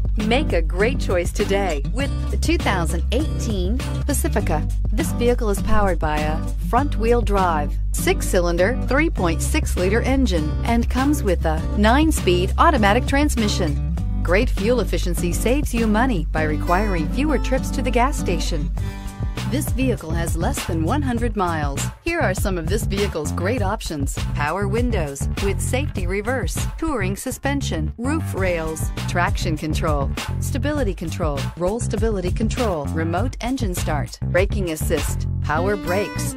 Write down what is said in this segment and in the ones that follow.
Make a great choice today with the 2018 Pacifica. This vehicle is powered by a front-wheel drive, 6-cylinder, 3.6-liter engine, and comes with a 9-speed automatic transmission. Great fuel efficiency saves you money by requiring fewer trips to the gas station. This vehicle has less than 100 miles. Here are some of this vehicle's great options: power windows with safety reverse, touring suspension, roof rails, traction control, stability control, roll stability control, remote engine start, braking assist, power brakes.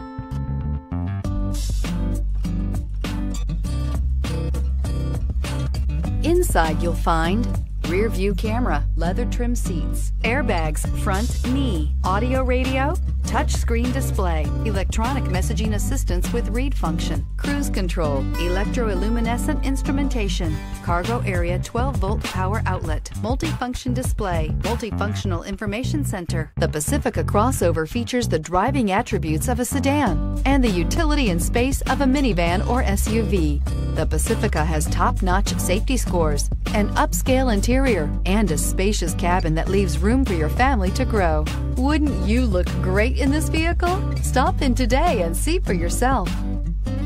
Inside you'll find rear view camera, leather trim seats, airbags, front knee, audio radio, touch screen display, electronic messaging assistance with read function, cruise control, electroluminescent instrumentation, cargo area 12-volt power outlet, multifunction display, multifunctional information center. The Pacifica crossover features the driving attributes of a sedan and the utility and space of a minivan or SUV. The Pacifica has top-notch safety scores, an upscale interior, and a spacious cabin that leaves room for your family to grow. Wouldn't you look great in this vehicle? Stop in today and see for yourself.